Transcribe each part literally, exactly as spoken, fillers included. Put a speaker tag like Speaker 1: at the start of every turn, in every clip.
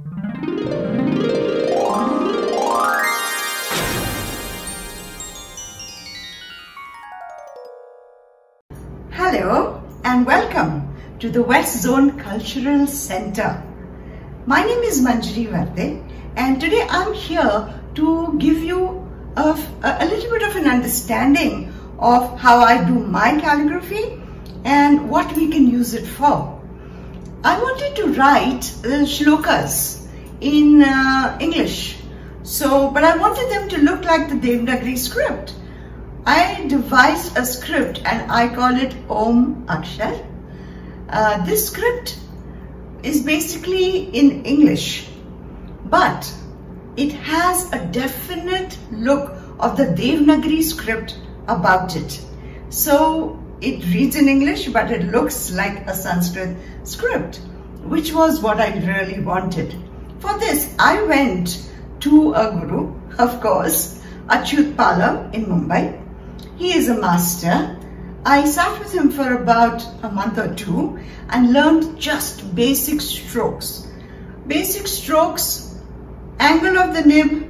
Speaker 1: Hello and welcome to the West Zone Cultural Center. My name is Manjari Varde and today I'm here to give you a, a little bit of an understanding of how I do my calligraphy and what we can use it for. I wanted to write uh, shlokas in uh, English, so but I wanted them to look like the Devanagari script. I devised a script and I call it Om Akshar. Uh, this script is basically in English, but it has a definite look of the Devanagari script about it. So it reads in English, but it looks like a Sanskrit script, which was what I really wanted. For this, I went to a guru, of course, Achyut Palam in Mumbai. He is a master. I sat with him for about a month or two and learned just basic strokes. Basic strokes, angle of the nib,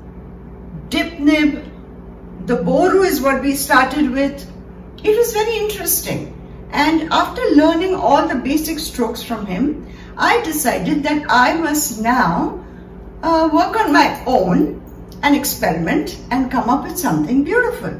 Speaker 1: dip nib, the boru is what we started with. It was very interesting. And after learning all the basic strokes from him, I decided that I must now uh, work on my own and experiment and come up with something beautiful.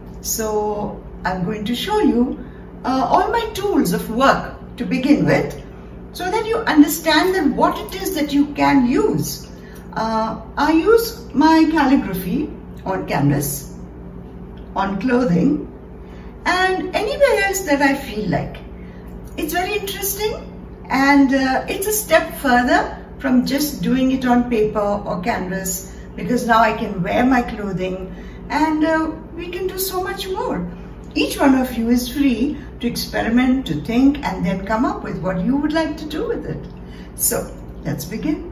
Speaker 1: So I'm going to show you uh, all my tools of work to begin with, so that you understand that what it is that you can use. Uh, I use my calligraphy on canvas, on clothing, and anywhere else that I feel like. It's very interesting, and uh, it's a step further from just doing it on paper or canvas, because now I can wear my clothing and uh, we can do so much more. Each one of you is free to experiment, to think, and then come up with what you would like to do with it. So let's begin.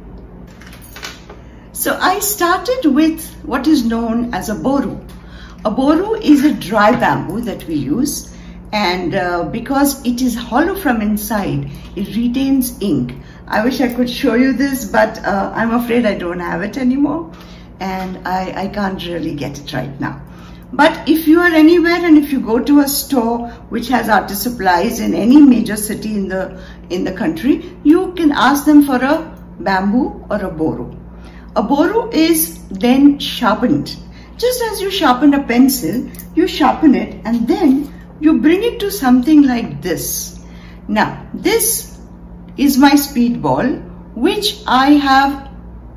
Speaker 1: So I started with what is known as a boru. A boru is a dry bamboo that we use, and uh, because it is hollow from inside, it retains ink. I wish I could show you this, but uh, I'm afraid I don't have it anymore, and I, I can't really get it right now. But if you are anywhere and if you go to a store which has artist supplies in any major city in the in the country, you can ask them for a bamboo or a boru. A boru is then sharpened. Just as you sharpen a pencil, you sharpen it and then you bring it to something like this. Now, this is my speedball, which I have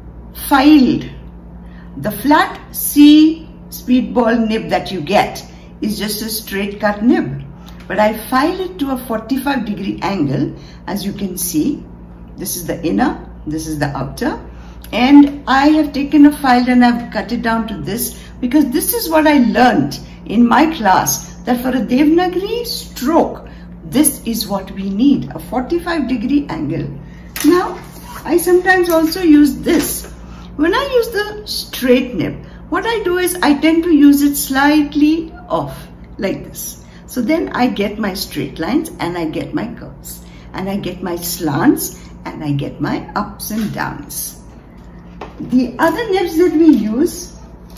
Speaker 1: filed. The flat C speedball nib that you get is just a straight cut nib, but I file it to a forty-five degree angle. As you can see, this is the inner, this is the outer, and I have taken a file and I've cut it down to this, because this is what I learned in my class, that for a Devanagari stroke, this is what we need, a forty-five degree angle. Now, I sometimes also use this. When I use the straight nib, what I do is I tend to use it slightly off, like this. So then I get my straight lines and I get my curves, and I get my slants and I get my ups and downs. The other nibs that we use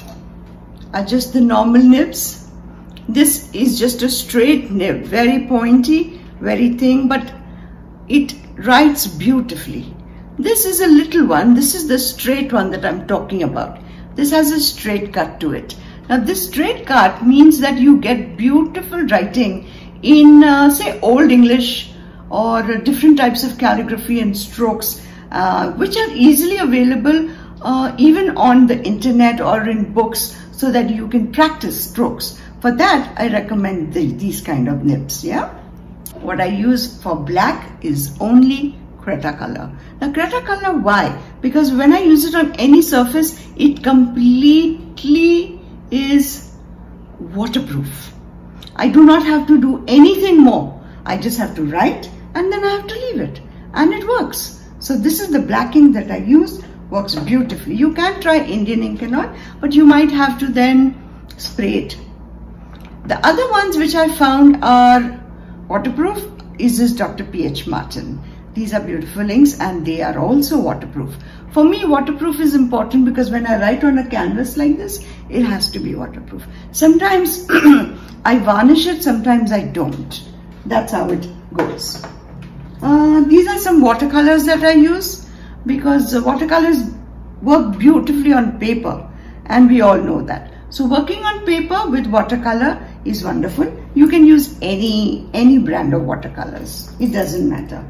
Speaker 1: are just the normal nibs. This is just a straight nib, very pointy, very thin, but it writes beautifully. This is a little one. This is the straight one that I'm talking about. This has a straight cut to it. Now this straight cut means that you get beautiful writing in uh, say Old English or uh, different types of calligraphy and strokes uh, which are easily available uh, even on the internet or in books, so that you can practice strokes. For that, I recommend the, these kind of nibs. Yeah. What I use for black is only Creta color. Now Creta color, why? Because when I use it on any surface, it completely is waterproof. I do not have to do anything more. I just have to write and then I have to leave it, and it works. So this is the black ink that I use, works beautifully. You can try Indian ink and all, but you might have to then spray it. The other ones which I found are waterproof is this Doctor P H Martin. These are beautiful inks and they are also waterproof. For me, waterproof is important because when I write on a canvas like this, it has to be waterproof. Sometimes I varnish it, sometimes I don't. That's how it goes. Uh, these are some watercolors that I use because watercolors work beautifully on paper, and we all know that. So working on paper with watercolor is wonderful. You can use any, any brand of watercolors. It doesn't matter.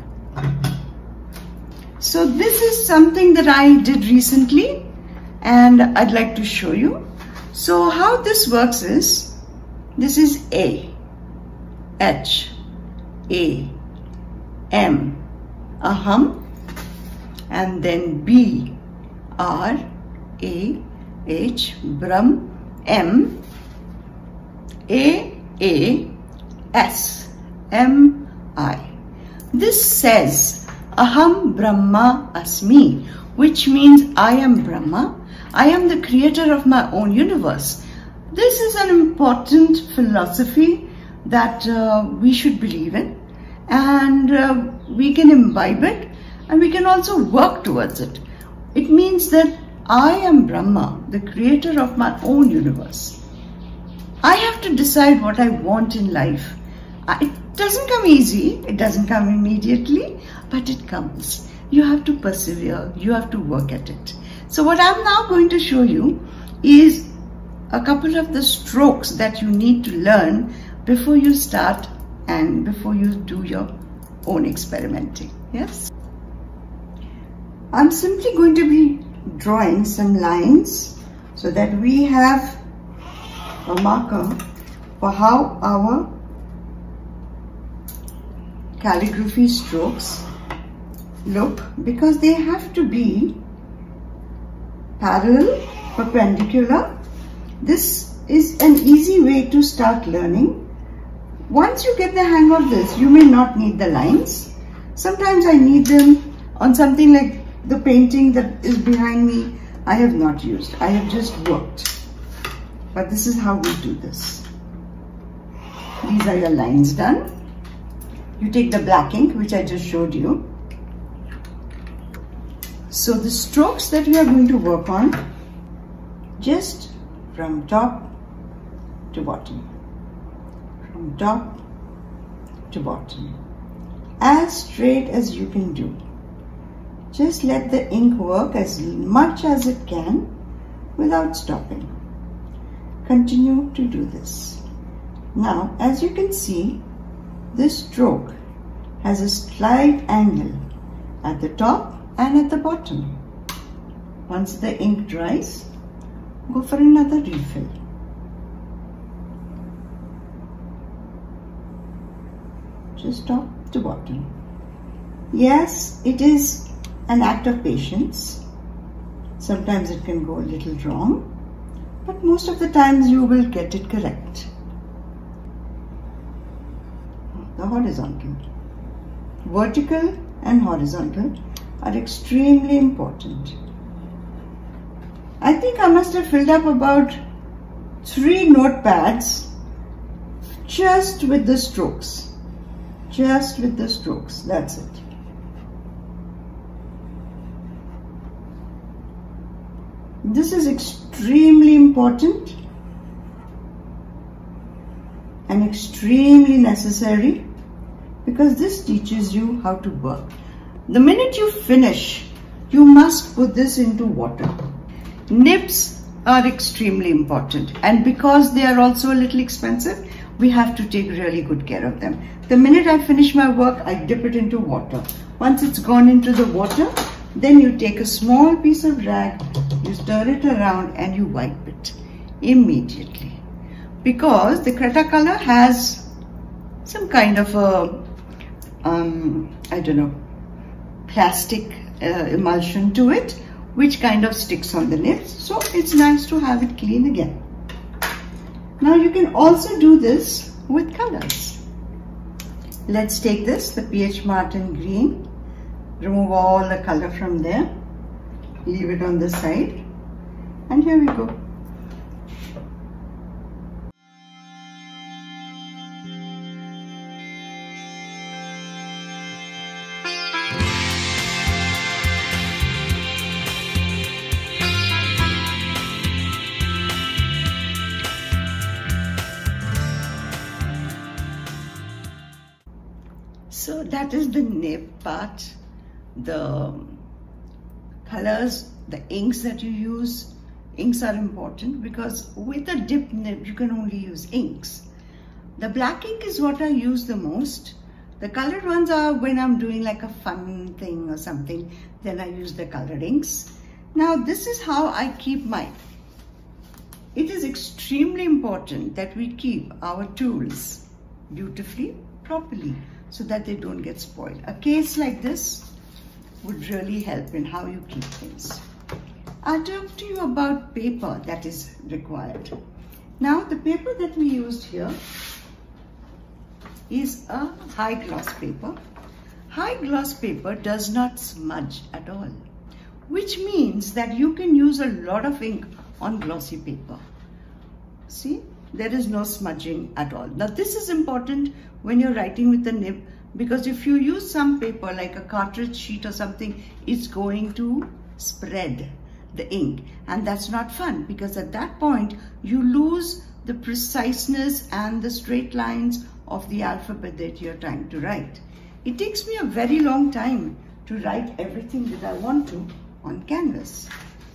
Speaker 1: So this is something that I did recently and I'd like to show you. So how this works is, this is A, H, A, M, aham, and then B, R, A, H, Brahm, M, A, A, S, M, I. This says Aham Brahma Asmi, which means I am Brahma. I am the creator of my own universe. This is an important philosophy that uh, we should believe in, and uh, we can imbibe it, and we can also work towards it. It means that I am Brahma, the creator of my own universe. I have to decide what I want in life. It doesn't come easy, it doesn't come immediately, but it comes. You have to persevere, you have to work at it. So what I'm now going to show you is a couple of the strokes that you need to learn before you start and before you do your own experimenting. Yes? I'm simply going to be drawing some lines so that we have a marker for how our calligraphy strokes look, because they have to be parallel, perpendicular. This is an easy way to start learning. Once you get the hang of this, you may not need the lines. Sometimes I need them on something like the painting that is behind me. I have not used, I have just worked. But this is how we do this. These are your lines done. You take the black ink, which I just showed you. So the strokes that we are going to work on, just from top to bottom, from top to bottom, as straight as you can do. Just let the ink work as much as it can without stopping. Continue to do this. Now, as you can see, this stroke has a slight angle at the top and at the bottom. Once the ink dries, go for another refill. Just top to bottom. Yes, it is an act of patience. Sometimes it can go a little wrong, but most of the times you will get it correct. The horizontal. Vertical and horizontal are extremely important. I think I must have filled up about three notepads just with the strokes. Just with the strokes, that's it. This is extremely important and extremely necessary, because this teaches you how to work. The minute you finish, you must put this into water. Nibs are extremely important, and because they are also a little expensive, we have to take really good care of them. The minute I finish my work, I dip it into water. Once it's gone into the water, then you take a small piece of rag, you stir it around and you wipe it immediately. Because the Creta color has some kind of a, um, I don't know, plastic uh, emulsion to it, which kind of sticks on the nibs. So it's nice to have it clean again. Now you can also do this with colors. Let's take this, the P H Martin green, remove all the color from there, leave it on the side, and here we go. that is the nib part, the colors, the inks that you use. Inks are important because with a dip nib you can only use inks. The black ink is what I use the most. The colored ones are when I'm doing like a fun thing or something, then I use the colored inks. Now this is how I keep mine. It is extremely important that we keep our tools beautifully, properly, so that they don't get spoiled. A case like this would really help in how you keep things. I'll talk to you about paper that is required. Now the paper that we used here is a high gloss paper. High gloss paper does not smudge at all, which means that you can use a lot of ink on glossy paper. See, there is no smudging at all. Now this is important when you're writing with a nib, because if you use some paper like a cartridge sheet or something, it's going to spread the ink, and that's not fun, because at that point you lose the preciseness and the straight lines of the alphabet that you're trying to write. It takes me a very long time to write everything that I want to on canvas.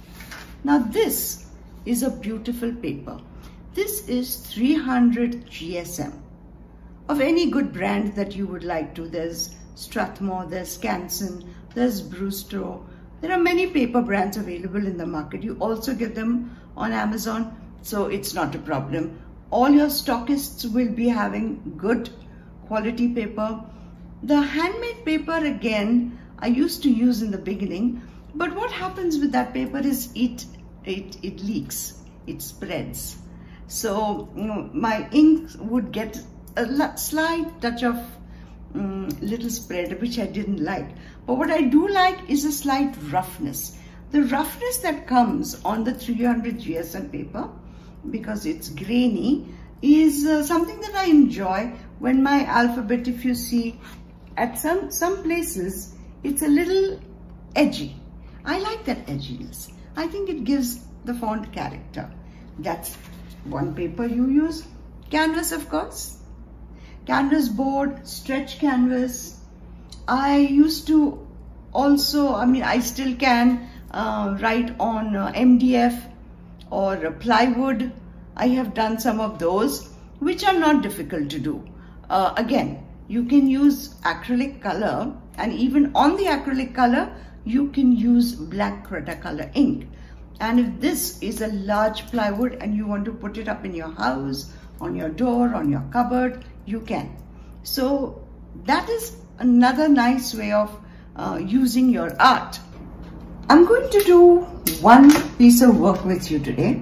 Speaker 1: Now this is a beautiful paper. This is three hundred G S M of any good brand that you would like to. There's Strathmore, there's Scanson, there's Brewster. There are many paper brands available in the market. You also get them on Amazon, so it's not a problem. All your stockists will be having good quality paper. The handmade paper, again, I used to use in the beginning, but what happens with that paper is it it, it leaks, it spreads. So, you know, my ink would get a slight touch of um, little spread, which I didn't like. But what I do like is a slight roughness. The roughness that comes on the three hundred G S M paper, because it's grainy, is uh, something that I enjoy when my alphabet, if you see, at some, some places, it's a little edgy. I like that edginess. I think it gives the font character. That's one paper you use. Canvas, of course. Canvas board, stretch canvas. I used to also, I mean, I still can uh, write on uh, M D F or uh, plywood. I have done some of those, which are not difficult to do. Uh, again, you can use acrylic color, and even on the acrylic color, you can use black Cretacolor ink. And if this is a large plywood and you want to put it up in your house, on your door, on your cupboard, you can. So that is another nice way of uh, using your art. I'm going to do one piece of work with you today.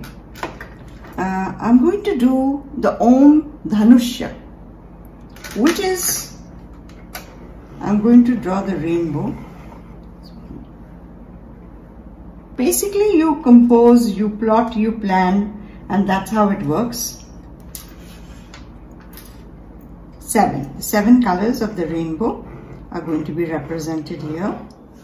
Speaker 1: Uh, I'm going to do the Om Dhanusya, which is, I'm going to draw the rainbow. Basically, you compose, you plot, you plan, and that's how it works. Seven. Seven colors of the rainbow are going to be represented here.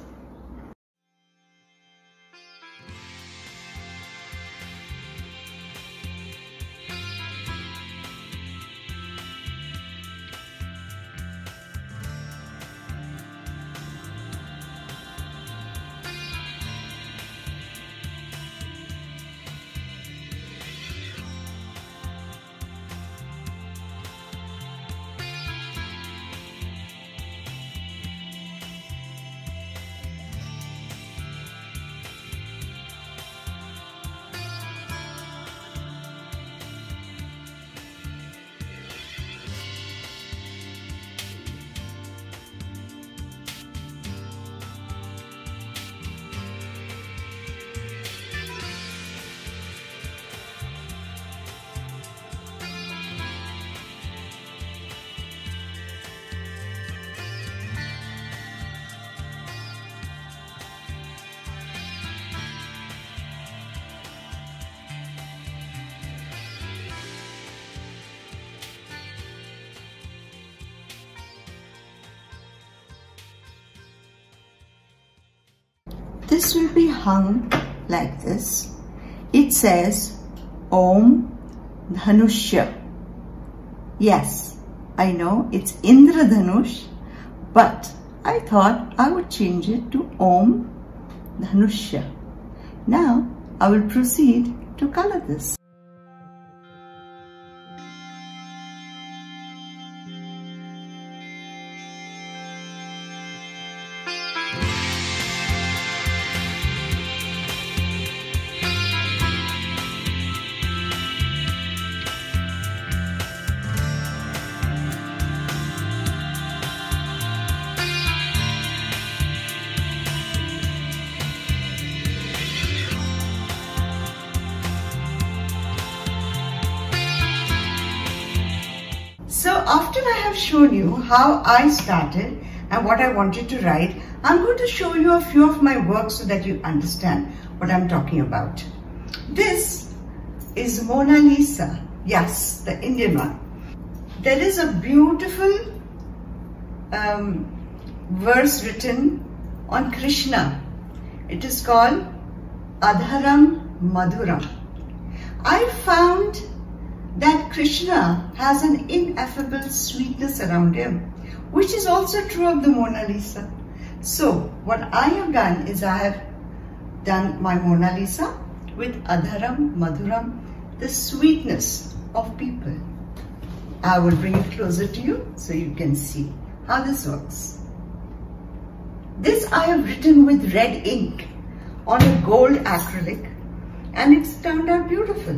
Speaker 1: This will be hung like this. It says Om Dhanusya. Yes, I know it's Indra Dhanush, but I thought I would change it to Om Dhanushya. Now I will proceed to color this. So after I have shown you how I started and what I wanted to write, I'm going to show you a few of my works so that you understand what I'm talking about. This is Mona Lisa. Yes, the Indian one. There is a beautiful um, verse written on Krishna. It is called Adharam Madhuram. I found that Krishna has an ineffable sweetness around him, which is also true of the Mona Lisa. So what I have done is I have done my Mona Lisa with Adharam Madhuram, the sweetness of people. I will bring it closer to you so you can see how this works. This I have written with red ink on a gold acrylic, and it's turned out beautiful.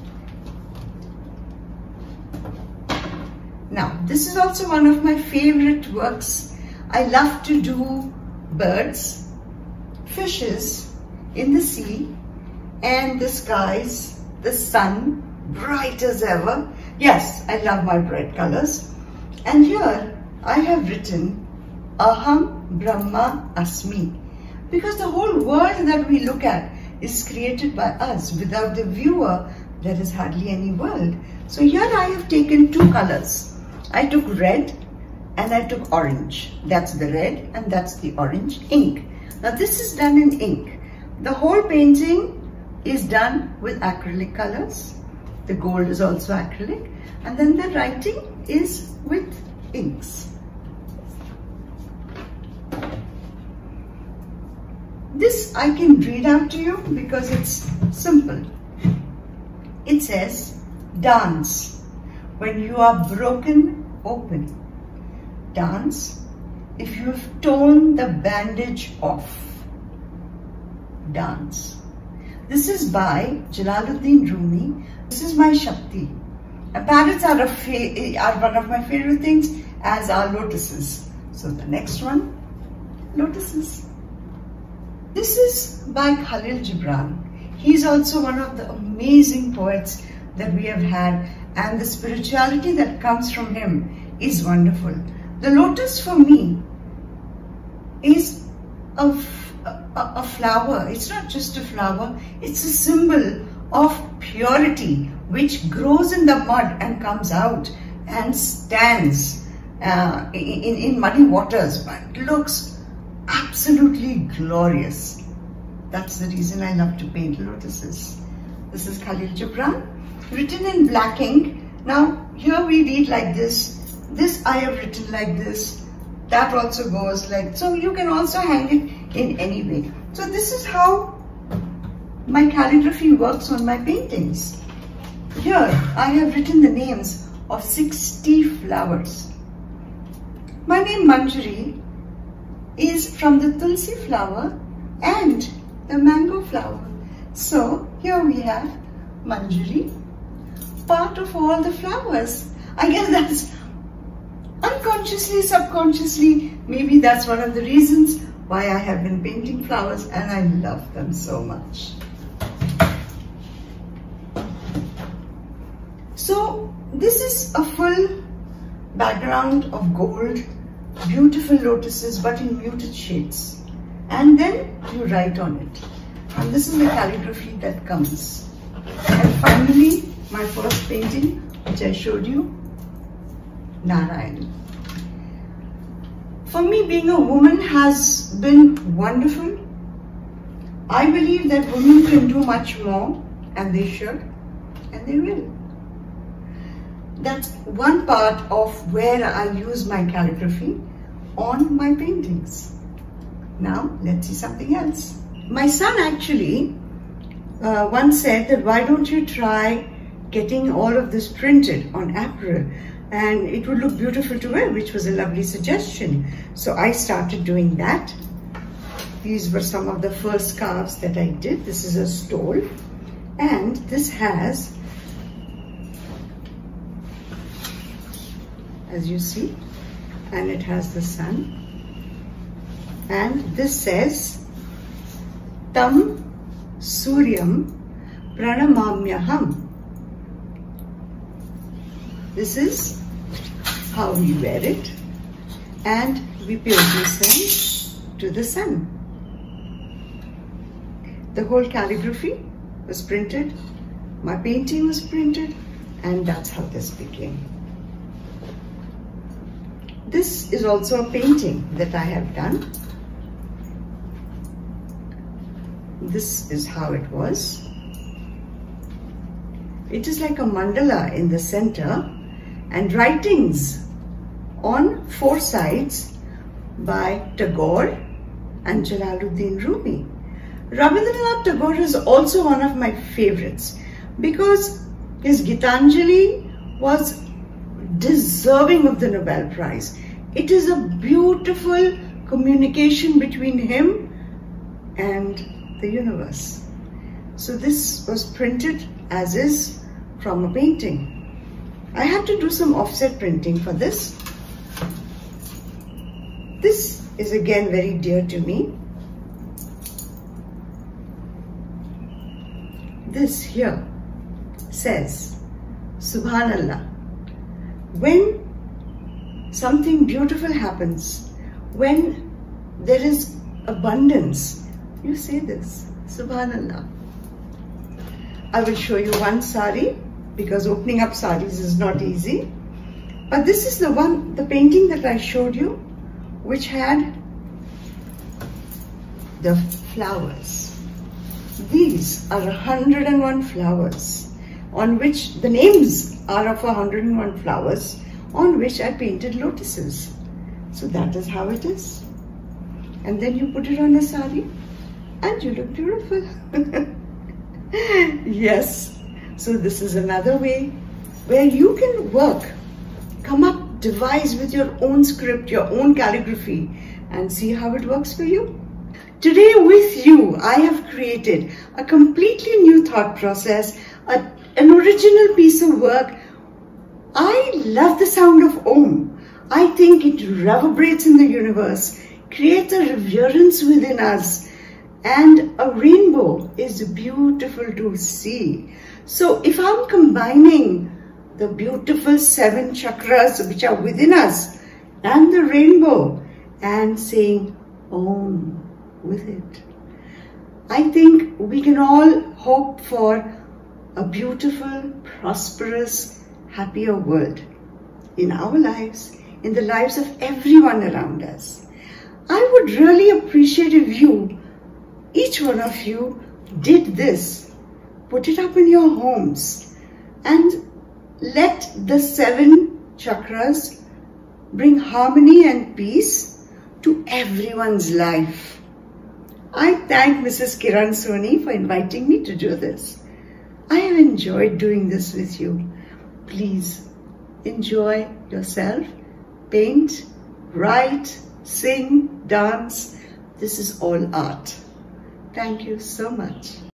Speaker 1: Now, this is also one of my favorite works. I love to do birds, fishes in the sea, and the skies, the sun, bright as ever. Yes, I love my bright colors. And here I have written Aham Brahma Asmi, because the whole world that we look at is created by us. Without the viewer, there is hardly any world. So here I have taken two colors. I took red and I took orange. That's the red and that's the orange ink. Now this is done in ink. The whole painting is done with acrylic colors. The gold is also acrylic. And then the writing is with inks. This I can read out to you because it's simple. It says, dance when you are broken open. Dance if you have torn the bandage off. Dance. This is by Jalaluddin Rumi. This is my Shakti. And parrots are, a are one of my favorite things, as are lotuses. So the next one, lotuses. This is by Khalil Gibran. He's also one of the amazing poets that we have had, and the spirituality that comes from him is wonderful. The lotus for me is a, a, a flower. It's not just a flower, it's a symbol of purity which grows in the mud and comes out and stands uh, in, in muddy waters, but looks absolutely glorious. That's the reason I love to paint lotuses. This is Khalil Gibran, written in black ink. Now here we read like this. This I have written like this. That also goes like, so you can also hang it in any way. So this is how my calligraphy works on my paintings. Here I have written the names of sixty flowers. My name Manjari is from the tulsi flower and the mango flower. So here we have Manjari, part of all the flowers. I guess that's unconsciously, subconsciously, maybe that's one of the reasons why I have been painting flowers, and I love them so much. So this is a full background of gold, beautiful lotuses but in muted shades, and then you write on it, and this is the calligraphy that comes. And finally my first painting, which I showed you, Narayan. For me, being a woman has been wonderful. I believe that women can do much more, and they should, and they will. That's one part of where I use my calligraphy. on my paintings. Now let's see something else. My son actually uh, once said that why don't you try getting all of this printed on apparel, and it would look beautiful to wear, which was a lovely suggestion. So I started doing that. These were some of the first scarves that I did. This is a stole, and this has, as you see, and it has the sun, and this says Tam Suryam Pranamamyaham. This is how we wear it, and we pay obeisance to the sun. The whole calligraphy was printed, my painting was printed, and that's how this became. This is also a painting that I have done. This is how it was. It is like a mandala in the center, and writings on four sides by Tagore and Jalaluddin Rumi. Rabindranath Tagore is also one of my favorites because his Gitanjali was deserving of the Nobel Prize. It is a beautiful communication between him and the universe. So this was printed as is from a painting. I had to do some offset printing for this. This is again very dear to me. This here says, Subhanallah. When something beautiful happens, when there is abundance, you say this, Subhanallah. I will show you one sari, because opening up saris is not easy. But this is the one, the painting that I showed you, which had the flowers. These are one hundred and one flowers, on which the names are of one hundred and one flowers, on which I painted lotuses. So that is how it is. And then you put it on a sari, and you look beautiful. Yes. So this is another way where you can work, come up, devise with your own script, your own calligraphy, and see how it works for you. Today with you, I have created a completely new thought process, a, an original piece of work. I love the sound of Om. I think it reverberates in the universe, creates a reverence within us, and a rainbow is beautiful to see. So if I'm combining the beautiful seven chakras which are within us and the rainbow and saying Om with it, I think we can all hope for a beautiful, prosperous, happier world in our lives, in the lives of everyone around us. I would really appreciate if you, each one of you, did this. Put it up in your homes and let the seven chakras bring harmony and peace to everyone's life. I thank Missus Kiran Soni for inviting me to do this. I have enjoyed doing this with you. Please enjoy yourself, paint, write, sing, dance. This is all art. Thank you so much.